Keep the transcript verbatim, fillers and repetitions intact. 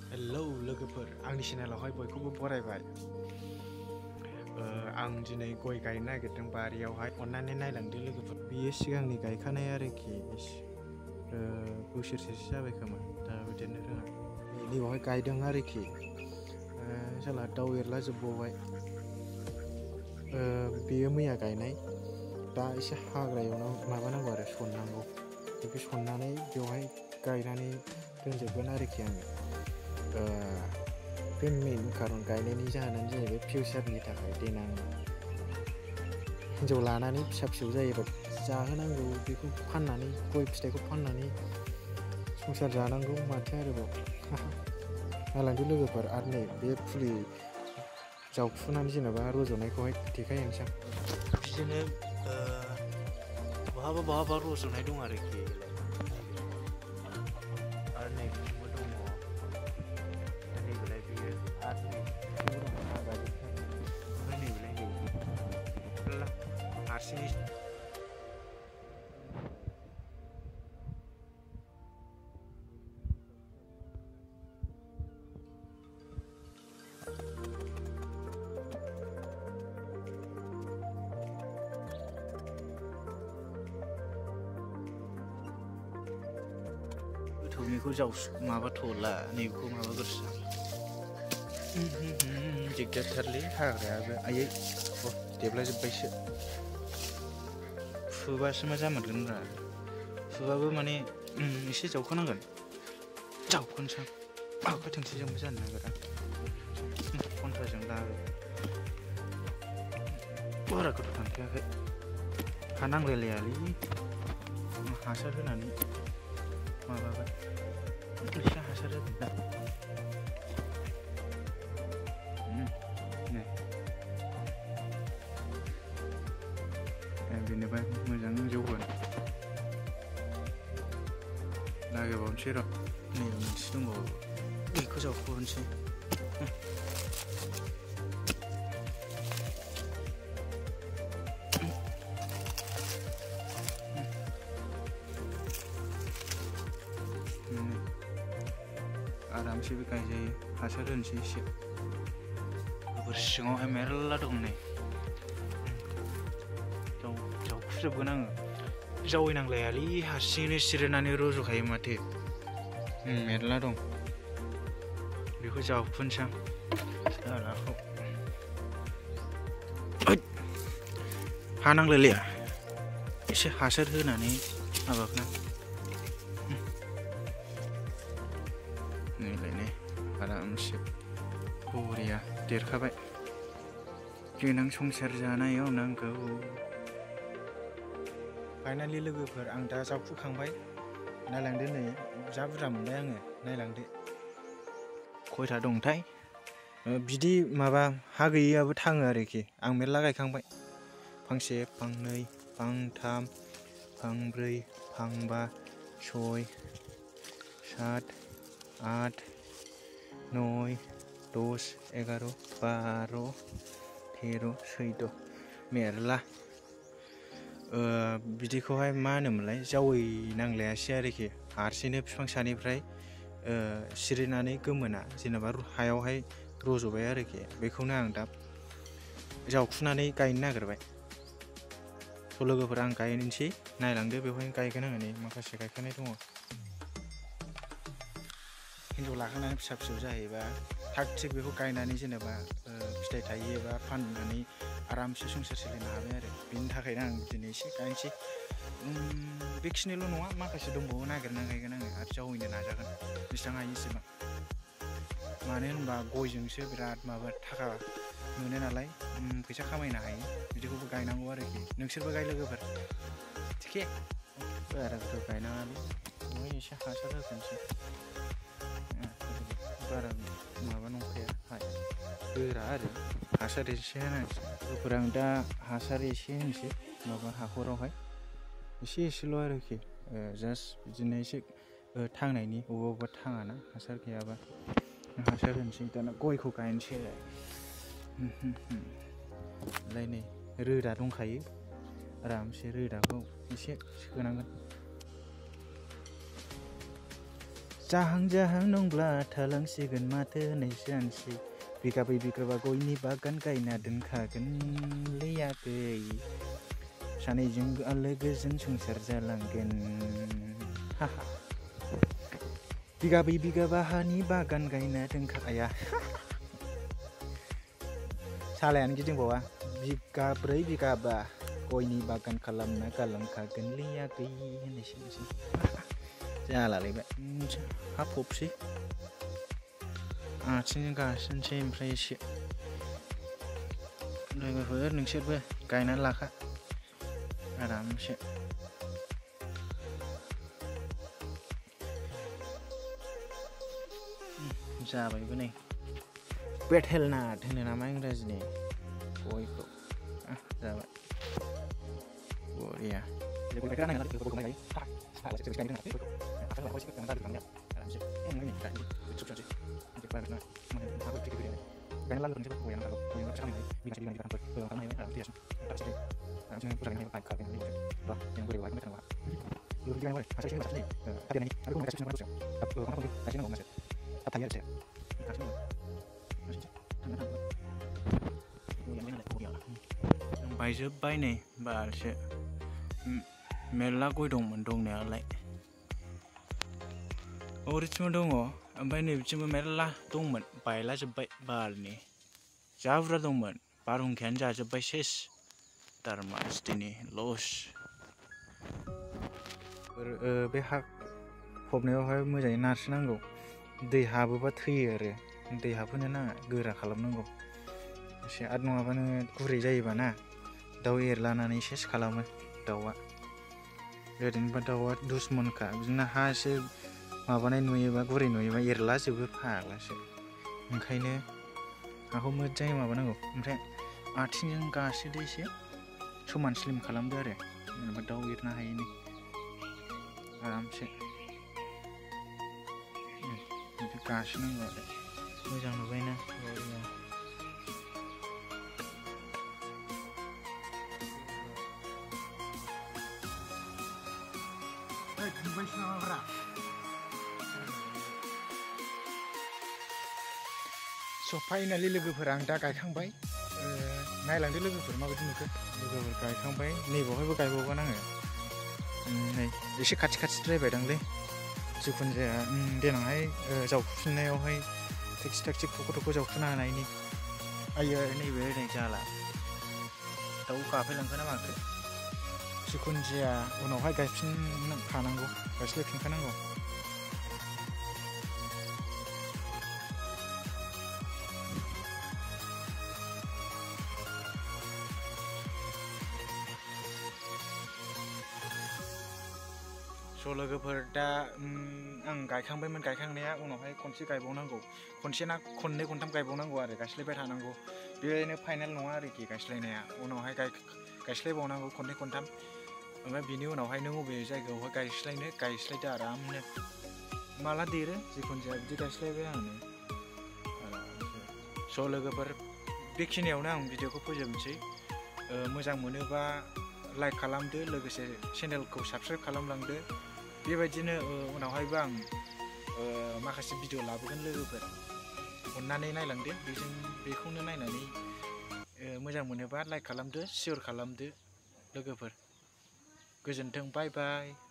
Hello लोगोफोर आंनि चेनेलावहाय बयखौबो बरायबाय। आं दिनै गय गायनो नागिरदों बारियावहाय अन्नानै नायलांदो लोगोफोर। बियो सिगांनि गायखानाय आरोखि बोसोरसेसो जाबाय खोमा दाबो देरनो रोङा। नैबावहाय गायदों आरोखि साला दाउ एरला जोबबावबाय। बेयो मैया गायनाय। दा एसे हाग्रा एवनांगौ माबानांगौ आरो सननांगौ। बेखौ सननानै बेवहाय गायनानै दोनजोबगोन आरोखि आङो। बे मेन खारन गायनायनि जाहोनानो जाहैबाय फिउचारनि थाखाय देनां हिनजाव लानानै फिसा फिसौ जायोबा जाहोनांगौ। बेखौ फाननानै गय फिथाइखौ फाननानै संसार जानांगौ माथो आरोबाव। नायलांदो लोगोफोर आरो नै बे फुलि जावखुनानै जेनेबा रज'नायखौहाय देखायनोसै आं। बिदिनो बहाबा बहाबा रज'नाय दं आरोखि आरो नै बिथिंबो दङ। नैबेलाय बियो आरो नै बिथिंबो दङ हाग्राजोबथार। ओमफ्राय नैबेलाय नै हारसिङै गोथौनिखौ जावसु माबाथ'ला नैबेखौ माबाग्रोसो दिगदारथारलै हाग्रायाबो आयै देबलाजोब्बायसो। फुबासो मा जामारगोन ब्रा। फुबाबो माने एसे जावखोनांगोन। जावखोनोसै आं अखा थोंसेजोंबो जानो नागिरा। घन्टाजों लाबो बारा गोथौ थांखायाखै। हा नांलायलायालै हासार होनानै माबाबाय एसे हासार होगोन दा। बेनिफ्राय मोजां जौगोन। नागिरबावनोसै र' नै मोनसे दंबावो बेखौ जावख'नोसै। आरामसे बे गायजायो। हासार होनोसै एसे। गोबोर सिङावहाय मेरला दं नै जावखुजोबगोन आङो। जावैनांलायालै हारसिङैनो सिरिनानै रज'खायो माथो। मेरला दं बेखौ जावखुनोसै आं सालाखौ। हा नांलायलाया एसे हासार होनानै माबागोन आं। नैलायनो आरामसे बरिया देरखाबाय। देनां संसार जानायाव नांगौ। फाइनालि लोगोफोर आं दा जावखुखांबाय। नायलांदो नै जा बुरजा मोनबाय आङो। नायलांदो खयथा दंथाय। बिदि माबा हा गैयैयाबो थाङो आरोखि। आं मेरला गायखांबाय। फांसे फांनै फांथाम फांब्रै फांबा सय सात आठ नय दस एगार' बार' तेर' सैद' मेरला। बिदिखौहाय मा होनोमोनलाय जावैनांलायासै आरोखि। हारसिंनो बिफां सानिफ्राय सिरिनानै गोमोना जेनेबा हायावहाय रज'बाय आरोखि। बेखौनो आं दा जावखुनानै गायनो नागिरबाय। थ' लोगोफोर आं गायनोसै नायलांदो। बेवहाय गायगोन आङो नै माखासे गायखानाय दङ। हिनजाव लाखानानै फिसा फिसौ जाहैबा थाग थिग बेखौ गायनानै जेनेबा फिथाइ थायोबा फाननानै आरामसे संसार सोलिनो हाबाय आरो। बेनि थाखायनो आं दिनै एसे गायनोसै। बेखिनिल' नङा माखासे दंबावो नागिरना गायगोन आङो आरो जावैनो नाजागोन बेसेबां हायो एसेबां। मानो होनबा गयजोंसो बिराद माबा थाखा मोनो नालाय फैसा खामायनो हायो। बिदिखौबो गायनांगौ आरोखि। नोंसोरबो गाय लोगोफोर थिखे बारा बुरजा गायनाङालै बेवहाय एसे हासार होफिनसै। बारा माबा नंखाया हाया गोरा आरो हासार एसे होनांसै। लोगोफोर आं दा हासार एसे होनोसै माबा हाखरावहाय एसे एसेल' आरोखि। जास्ट बिदिनो एसे थांनायनि अबेबा अबेबा थाङाना हासार गैयाबा हासार होनोसै। दाना गयखौ गायनोसै लाय नै रोदा दंखायो आरामसे रोदाखौ एसे सोनांगोन। जाहां जाहां नंब्ला थालांसिगोन माथो होननायसो जानोसै बिगाबै बिगाबा गयनि बागान गायना दोनखागोनलै आगै सानैजों आलो गोजोन संसार जालांगोन हाहा बिगाबै बिगाबा हानि बागान गायना दोनखाया सालायानो गिदिंबावा बिगाब्रै बिगाबा गयनि बागान खालामना गालांखागोनलै आगै होननायसो जालालायबाय हाफबसै आथिंजों गासिनोसै ओमफ्राय एसे लोगोफोर नोंसोरबो गायनानै लाखा आरामसे जाबायबो नै बेटेल नाट होनो नामा इंराजिनि गयखौ जाबाय बरिया बायजोब्बाय नै बालसो मेरला गय दंमोन दंनायालाय ओरैथिंबो दङ ओमफ्राय नैबिथिंबो मेरला दंमोन बायलाजोब्बाय बालनि जा बुरजा दंमोन बारहुंखायानो जाजोब्बाय सेस दारमास दिनै लस बे हा फबनायावहाय मोजाङै नारसिनांगौ दै हाबोबा थैयो आरो दै हाबहोनो नाङा गोरा खालामनांगौ एसे आरो नङाबानो गुरै जायोबा ना दाउ एरलानानै सेस खालामो दाउआ ओरैनोबा दाउआ दुसमनखा बिदिनो हा एसे माबानाय नुयोबा गुरै नुयोबा एरलाजोबो फाग्लासो ओंखायनो हाखौ मोजाङै माबानांगौ ओमफ्राय आथिंजों गासोदो एसे समान स्लिम खालामदो आरो जेनेबा दाउ एरनो हायैनि आरामसे बिदि गासोनांगौ आरो मोजां नुबायना स' फाइनालि लोगोफोर आं दा गायखांबाय नायलांदो लोगोफोर माबायदि नुखो लोगोफोर गायखांबाय नैबावहायबो गायबावगोन आङो नै एसे खाथि खाथिद्रायबायदांलै जिखुनु जाया देनांहाय जावखुफिननायावहाय टेक्सि टेक्सि थख' थख' जावखुनो हानायनि आयो नैबे ओरै जाला दाउ गाफैलांखो ना माखो जिखुनु जाया उनावहाय गायफिनखानांगौ गायस्लायफिनखानांगौ स' लोगोफोर दा आं गायखांबायमोन गायखांनाया उनावहाय खनसे गायबावनांगौ खनसे ना खननै खनथाम गायबावनांगौ आरो गायस्लायबाय थानांगौ बेनो फाइनाल नङा आरोखि गायस्लायनाया उनावहाय गायस्लायबावनांगौ खननै खनथाम ओमफ्राय बिनि उनावहाय नों बबे जायगायावहाय गायस्लायनो गायस्लायदो आरामनो माला देरो जिखुनु जाया बिदि गायस्लायबाय आङो आरामसे स' लोगोफोर बेखिनियावनो आं भिडिअखौ फोजोबनोसै मोजां मोनोबा लाइक खालामदो लोगोसे चेनेलखौ साबस्क्राइब खालामलांदो बेबायदिनो उनावहायबो आं माखासे भिडिअ लाबोगोन लोगोफोर अननानै नायलांदो बेजों बेखौनो नायनानै मोजां मोनोबा लाइक खालामदो शेयार खालामदो लोगोफोर गोजोन्थों बाय बाय